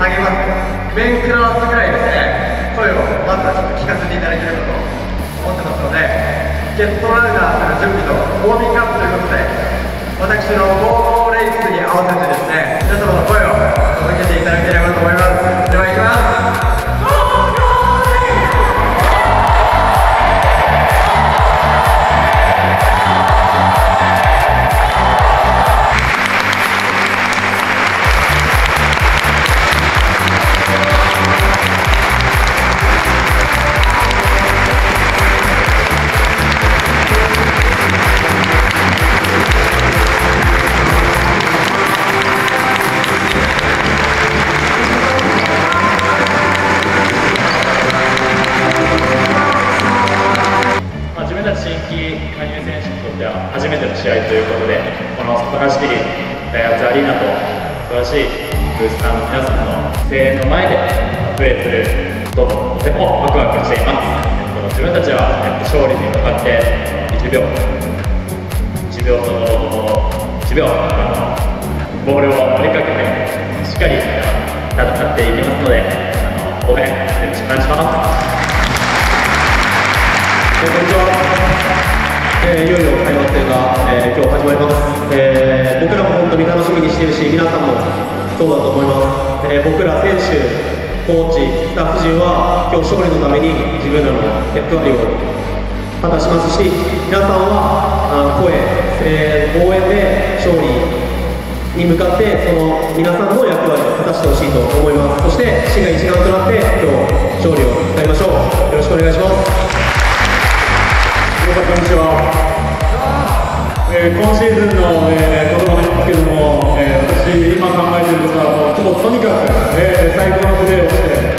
励まって面食らわすぐらいですね、声をまずはちょっと聞かせていただければと思ってますので、ゲットランナーする準備とウォーミングアップということで、私のゴーゴーレースに合わせてですね、皆様の声を届けていただければと思います。では行きます。 初めての試合ということで、この高橋切ダイハツアリーナと素晴らしいブースターの皆さんの声援の前でプレーすることをとてもワクワクしています。自分たちは勝利に向かって1秒ボールを追いかけてしっかり戦っていきますので、応援よろしくお願いします。 こんにちは。いよいよ開幕戦が、今日始まります。僕らも本当に楽しみにしているし、皆さんもそうだと思います。僕ら選手、コーチ、スタッフ陣は今日勝利のために自分らの役割を果たしますし、皆さんは声、応援で勝利に向かってその皆さんの役割を果たしてほしいと思います。そして市が一丸となって今日勝利をつかみましょう。よろしくお願いします。 こんにちは。今シーズンの、ことなんですけども、私今考えていることは今日とにかく、最高のプレーをして、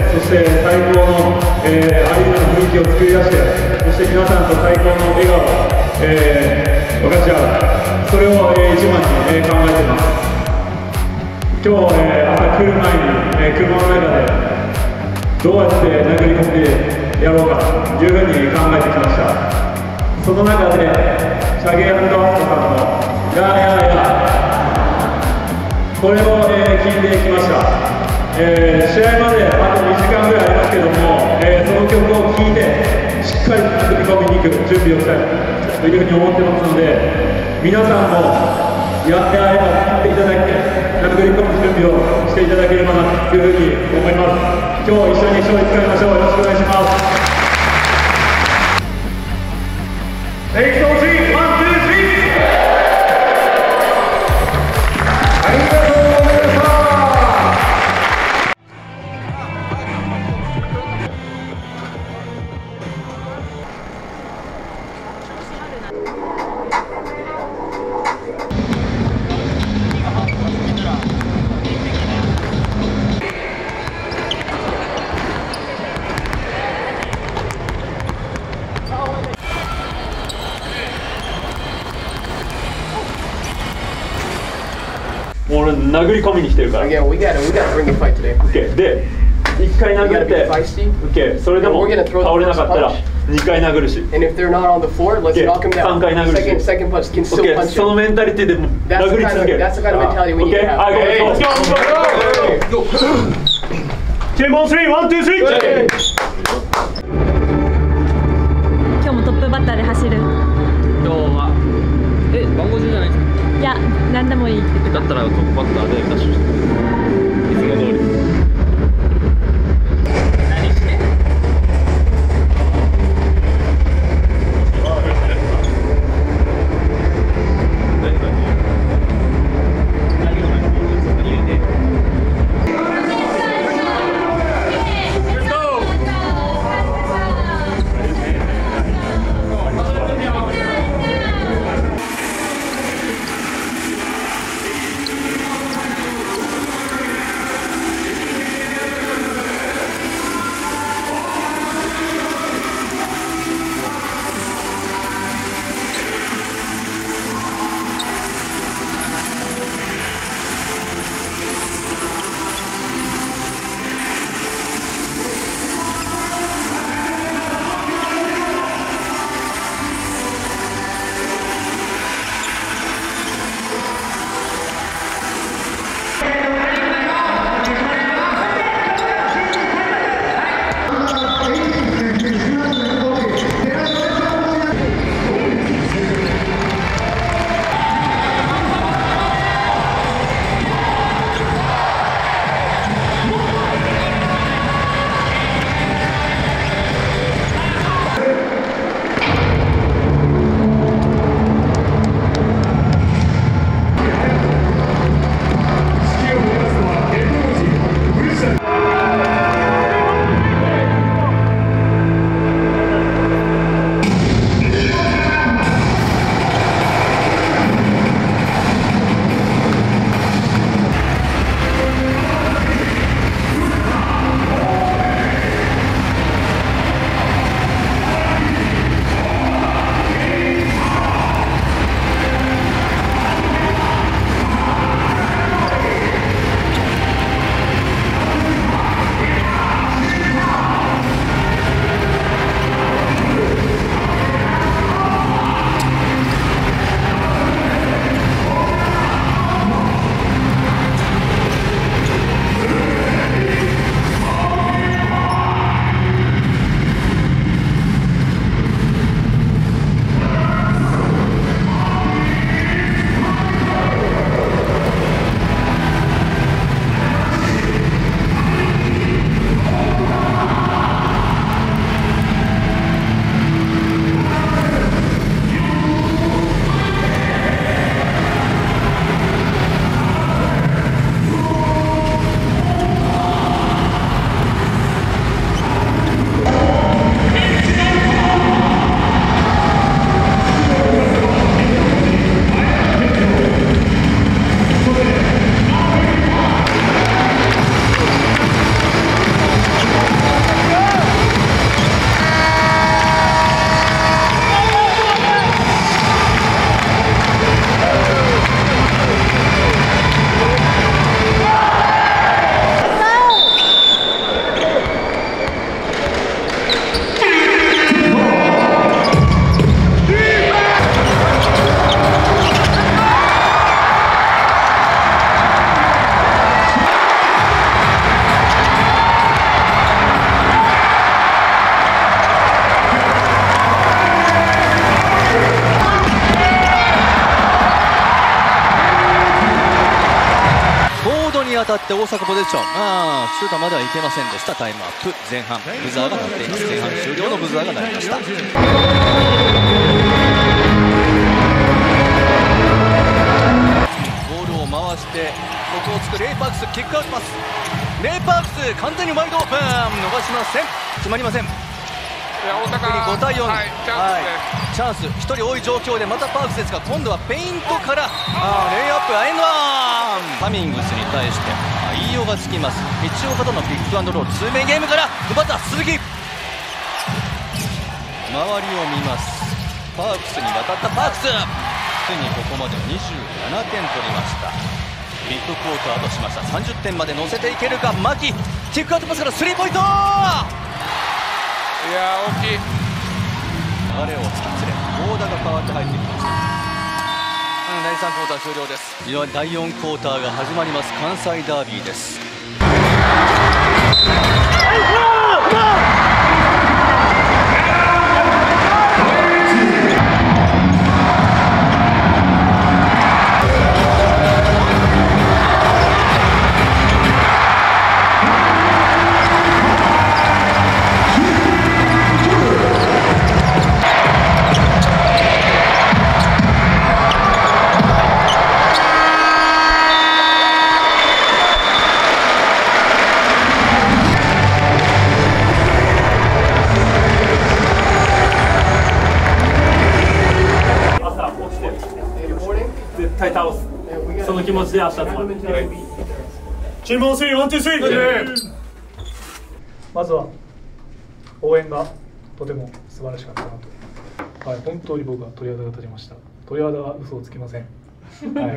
そして最高の、アリーナの雰囲気を作り出して、そして皆さんと最高の笑顔を、分かち合う、それを、一番に、考えています。今日、朝来る前に、車の中でどうやって殴り込んでやろうかというふうに考えてきました。その中で、シャゲ&アスコさんの「やーやーやー」これを、聞いてきました。試合まであと2時間ぐらいありますけども、その曲を聴いてしっかり殴り込みに行く準備をしたいというふうに思ってますので、皆さんも「やーやーやー」っていただいて殴り込む準備をしていただければなというふうに思います。今日一緒に勝利つかみましょう。よろしくお願いします。HOG 1、2、3 ありがとうございました。俺殴り込みに来てるから。 Yeah, we gotta bring a fight today. OK で1回殴って OK それでも倒れなかったら2回殴るし And if they're not on the floor, let's knock them down. 3回殴るし Second punch can still punch そのメンタリティでも殴り続ける。 That's the kind of mentality we need to have. Let's go. Team on 3, 1, 2, 3. 今日もトップバッターで走る。 今日は番号順じゃないですか。 いや、何でもいいって言ってた。 だったらトップバッターでダッシュしていつも通り。 当たって大阪ポゼッション、シュートまではいけませんでした。タイムアップ前半、ブザーが鳴っています。前半終了のブザーが鳴りました。ボールを回してここをつくレイパークス、キックアウトパス、レイパークス完全にワイドオープン、伸ばしません、決まりません。 大阪 5対4、 チャンスですね。 チャンス1人多い状況でまたパークスですが、今度はペイントからレイアップ、エンドワン、カミングスに対して飯尾がつきます。道岡とのピックアンドロール、ツーメインゲームから奪った鈴木、周りを見ます。パークスに渡ったパークス、ついにここまで27点取りました。ビッグクォーターとしました。30点まで乗せていけるか。牧、キックアウトパスからスリーポイント、 いやー大きい。 流れを失礼、ボーダーが変わって入ってきました。第3クォーター終了です。いや、第4クォーターが始まります。関西ダービーです。 絶対倒す、その気持ちで明日集まる。注文3、1、2、3。 まずは応援がとても素晴らしかったなと、はい、本当に僕は鳥肌が立ちました。鳥肌は嘘をつきません、はい、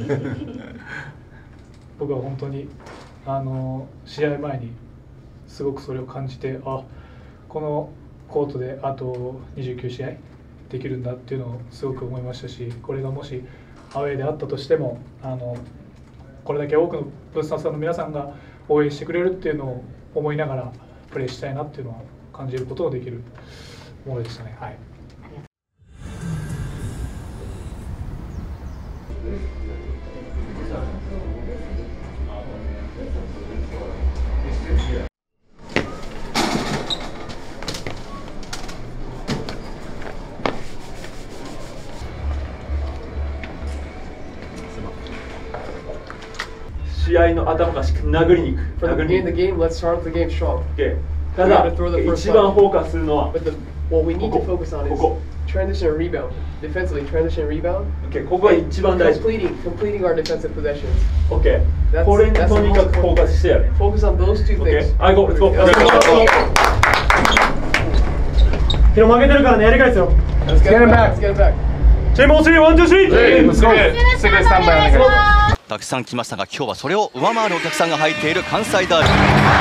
僕は本当に試合前にすごくそれを感じて、このコートであと29試合できるんだっていうのをすごく思いましたし、これがもしアウェーであったとしてもこれだけ多くのブースターさんの皆さんが応援してくれるっていうのを思いながらプレーしたいなっていうのは感じることのできるものでしたね。はい。 試合の頭が殴りに行く。 For the game, let's start the game strong. ただ一番フォーカスするのは But what we need to focus on is transition and rebound. Defensively, transition and rebound. ここが一番大事。 Completing our defensive possessions. これにとにかくフォーカスしてやる。 Focus on those two things. Let's go. 昨日負けてるからね、やり返すよ。 Let's get it back. Let's get it back. チーム3、1、2、3。 すぐスタンバイお願いします。 たくさん来ましたが、今日はそれを上回るお客さんが入っている関西ダービー。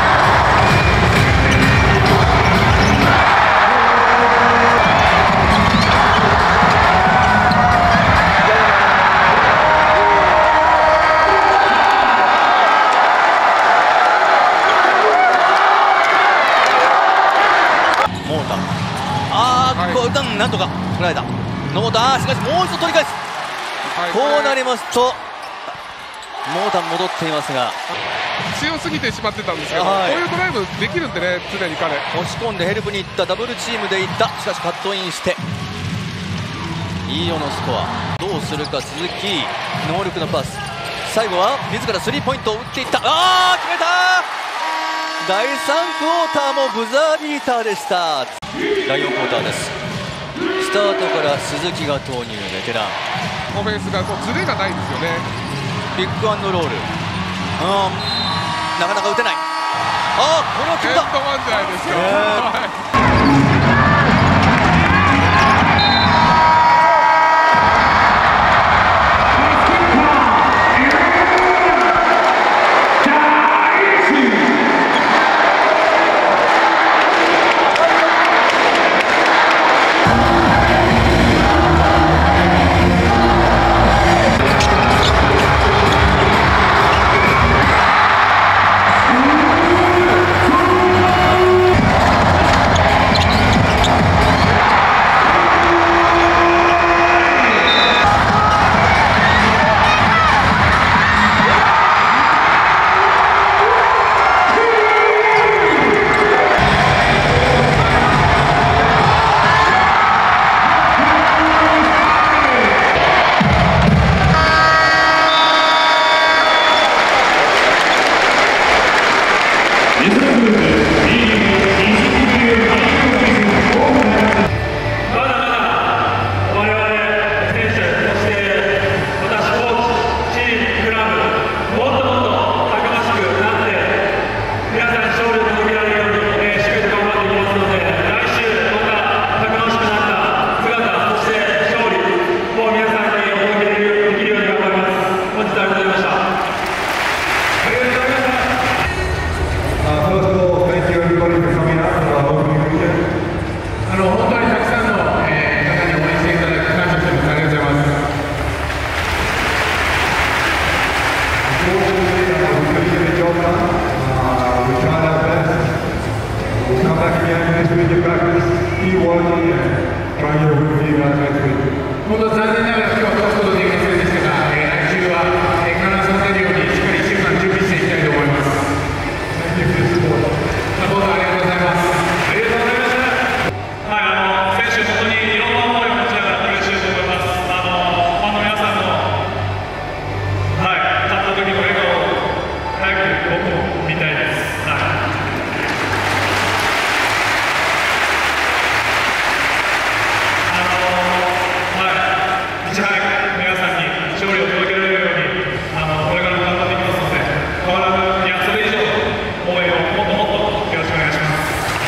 モーター、なんとか捉えた。ノーター、しかしもう一度取り返す。こうなりますとモーター戻っていますが、 強すぎてしまってたんですけど、こういうドライブできるんでね、常に彼押し込んでヘルプに行った、ダブルチームで行った。しかしカットインして飯尾のスコアどうするか。鈴木能力のパス、最後は自らスリーポイントを打っていった。決めた。第3クォーターもブザービーターでした。第4クォーターです。スタートから鈴木が投入、ベテラン。 オフェンスがズレがないんですよね。 ピックアンドロール、なかなか打てない。これは決めた。 エンドワンじゃないですか。 本当残念ながら今日は勝つことできませんでしたが、来週は必ず勝てるようにしっかり1週間準備していきたいと思います。サポートありがとうございます。ありがとうございました。はい、選手本当にいろんな思いを持ちながらプレーしていると思います。ファンの皆さんの、はい、勝った時の笑顔を早く僕も見たいです。いち早く皆さんに勝利を届けられるようにこれからも頑張っていきますので、変わらず、いや、それ以上応援をもっともっとよろしくお願いします。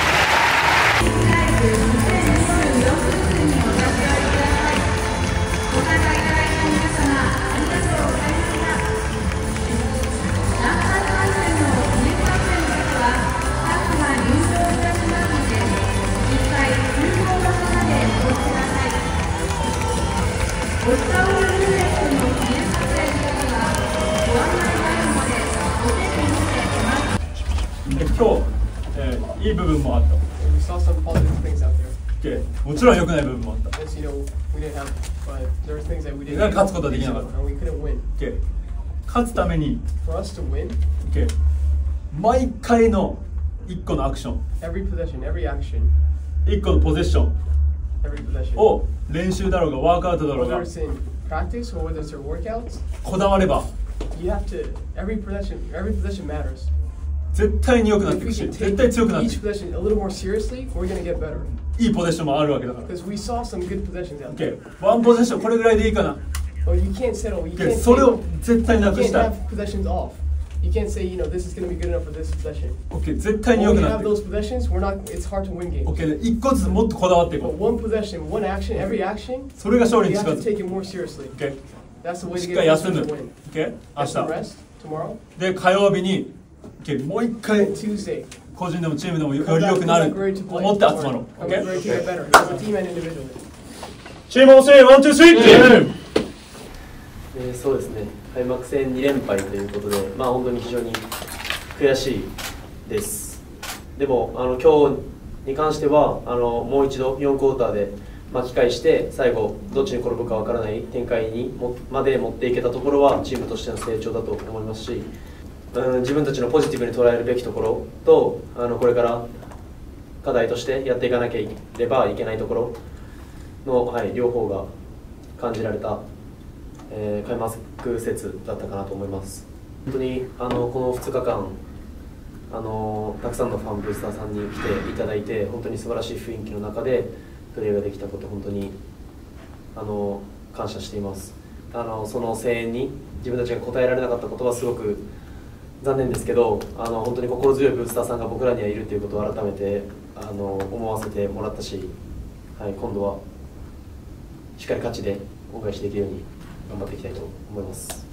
今日、いい部分もあった。 We saw some positive things out there. もちろん良くない部分もあった。 As you know, we didn't have, but there were things that we didn't. 勝つことはできなかった。 And we couldn't win. 勝つために、 For us to win, 毎回の1個のアクション、 every possession, every action, 1個のポゼッション every possession, を練習だろうがワークアウトだろう whether が it's in practice or whether it's your workouts, こだわれば you have to. Every possession matters. 絶対に良くなってい If く we し、 can 絶対 take 強くなってい each く。 possession a little more seriously, we're gonna get better. いいポゼッションもあるわけだから。 Because we saw some good possessions out there. ワンポゼッションこれぐらいでいいかな。 Oh, you can't settle. You can't. それを絶対な You くし can't たい。 have possessions off. You can't say, you know, this is gonna be good enough for this possession. 絶対に良 When く we なっ have ていく。 those possessions, we're not. It's hard to win games. 一個ずつもっとこだわってい But こ one possession, one action, every action, う。それが勝利 you に have 近 to づく。 take it more seriously. That's the way し to っか get り休 closer む。 to win. 明 Get some 日。 rest tomorrow. で、火曜日にもう一回 Tuesday. 個人でもチームでもよ Come り back, 良くな come る back ready to と play 思って集まろ tomorrow. う。 Come back ready to get better as a team and individually. チームをせーワンツースリー。 そうですね、開幕戦2連敗ということで、本当に非常に悔しいです。でも今日に関してはもう一度4クォーターで巻き返して、最後どっちに転ぶかわからない展開まで持っていけたところはチームとしての成長だと思いますし、自分たちのポジティブに捉えるべきところとこれから課題としてやっていかなければいけないところの、両方が感じられた、開幕節だったかなと思います。本当にこの2日間たくさんのファンブースターさんに来ていただいて、本当に素晴らしい雰囲気の中でプレーができたこと、本当に感謝しています。その声援に自分たちが応えられなかったことはすごく残念ですけど、本当に心強いブースターさんが僕らにはいるということを改めて思わせてもらったし、今度はしっかり勝ちで恩返しできるように頑張っていきたいと思います。